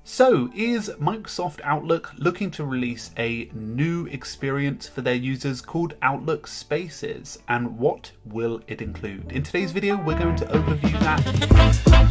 So, is Microsoft Outlook looking to release a new experience for their users called Outlook Spaces? And what will it include? In today's video, we're going to overview that.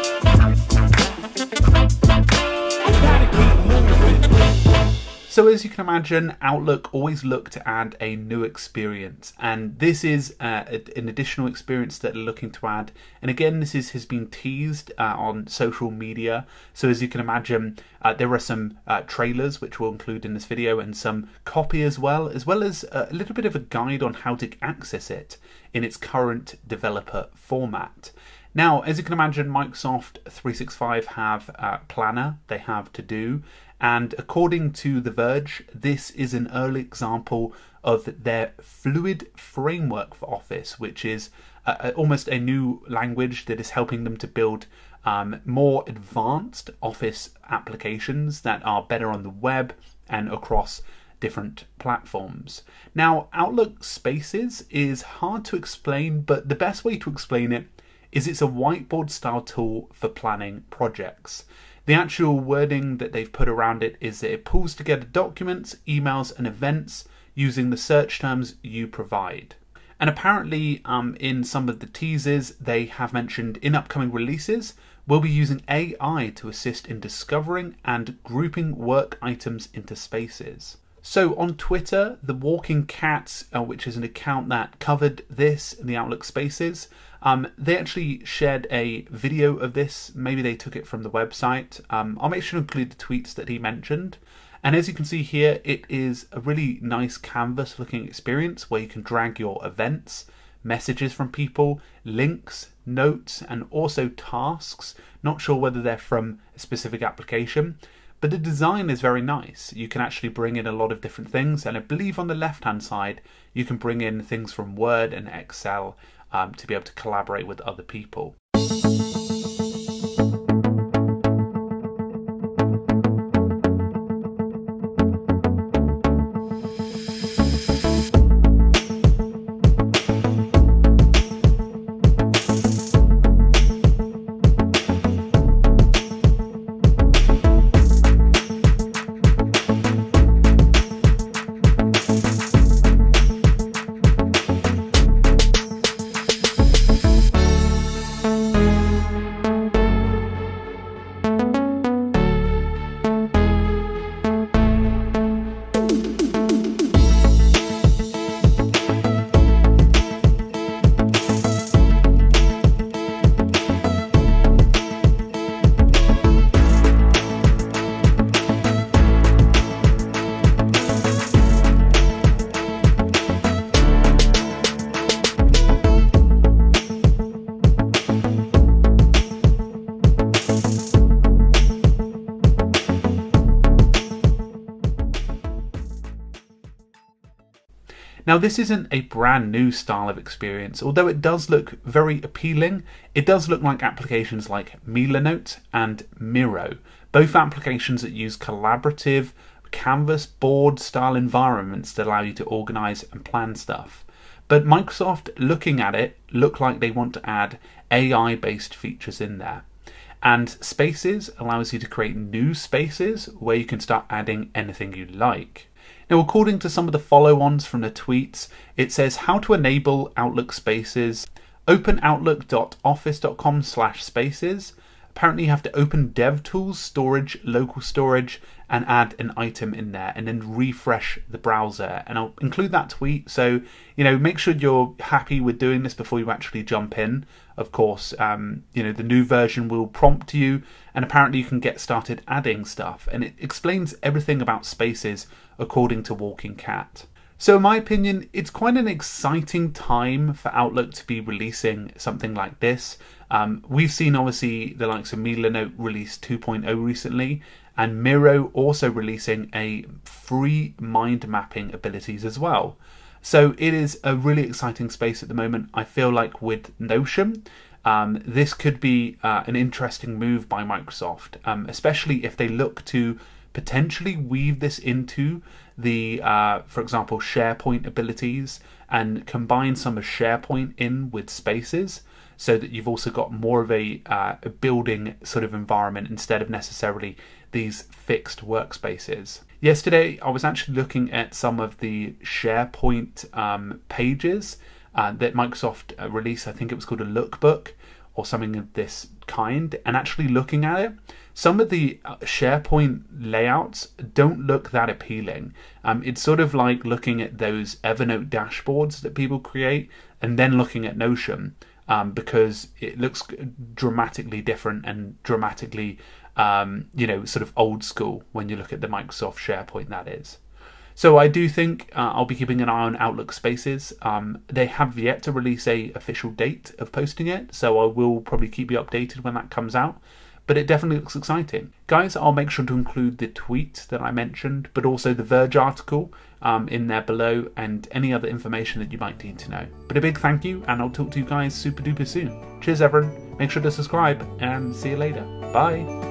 So as you can imagine, Outlook always look to add a new experience, and this is an additional experience that they're looking to add. And again, this has been teased on social media. So as you can imagine, there are some trailers which we'll include in this video, and some copy as well as a little bit of a guide on how to access it in its current developer format. Now, as you can imagine, Microsoft 365 have Planner, they have To Do, and according to The Verge, this is an early example of their fluid framework for Office, which is almost a new language that is helping them to build more advanced Office applications that are better on the web and across different platforms. Now, Outlook Spaces is hard to explain, but the best way to explain it is it's a whiteboard style tool for planning projects. The actual wording that they've put around it is that it pulls together documents, emails and events using the search terms you provide. And apparently in some of the teasers they have mentioned in upcoming releases we'll be using AI to assist in discovering and grouping work items into spaces. So on Twitter, the Walking Cats, which is an account that covered this in the Outlook Spaces, they actually shared a video of this. Maybe they took it from the website. I'll make sure to include the tweets that he mentioned. And as you can see here, it is a really nice canvas looking experience where you can drag your events, messages from people, links, notes, and also tasks. Not sure whether they're from a specific application, but the design is very nice. You can actually bring in a lot of different things, and I believe on the left hand side you can bring in things from Word and Excel to be able to collaborate with other people. Now this isn't a brand new style of experience, although it does look very appealing. It does look like applications like Milanote and Miro, both applications that use collaborative canvas board style environments that allow you to organize and plan stuff. But Microsoft, looking at it, look like they want to add AI based features in there. And Spaces allows you to create new spaces where you can start adding anything you like. Now, according to some of the follow-ons from the tweets, it says how to enable Outlook Spaces. Open outlook.office.com/spaces. Apparently you have to open DevTools, storage, local storage, and add an item in there, and then refresh the browser. And I'll include that tweet, so make sure you're happy with doing this before you actually jump in. Of course, the new version will prompt you, and apparently you can get started adding stuff. And it explains everything about Spaces according to Walking Cat. So in my opinion, it's quite an exciting time for Outlook to be releasing something like this. We've seen obviously the likes of Milanote release 2.0 recently, and Miro also releasing a free mind mapping abilities as well. So it is a really exciting space at the moment. I feel like with Notion, this could be an interesting move by Microsoft, especially if they look to potentially weave this into the, for example, SharePoint abilities and combine some of SharePoint in with Spaces. so that you've also got more of a building sort of environment instead of necessarily these fixed workspaces. Yesterday, I was actually looking at some of the SharePoint pages that Microsoft released. I think it was called a lookbook or something of this kind, and actually looking at it, some of the SharePoint layouts don't look that appealing. It's sort of like looking at those Evernote dashboards that people create and then looking at Notion, because it looks dramatically different and dramatically, sort of old school when you look at the Microsoft SharePoint, that is. So I do think I'll be keeping an eye on Outlook Spaces. They have yet to release a official date of posting it, so I will probably keep you updated when that comes out. But it definitely looks exciting. Guys, I'll make sure to include the tweet that I mentioned, but also the Verge article in there below, and any other information that you might need to know. But a big thank you, and I'll talk to you guys super duper soon. Cheers everyone, make sure to subscribe, and see you later. Bye.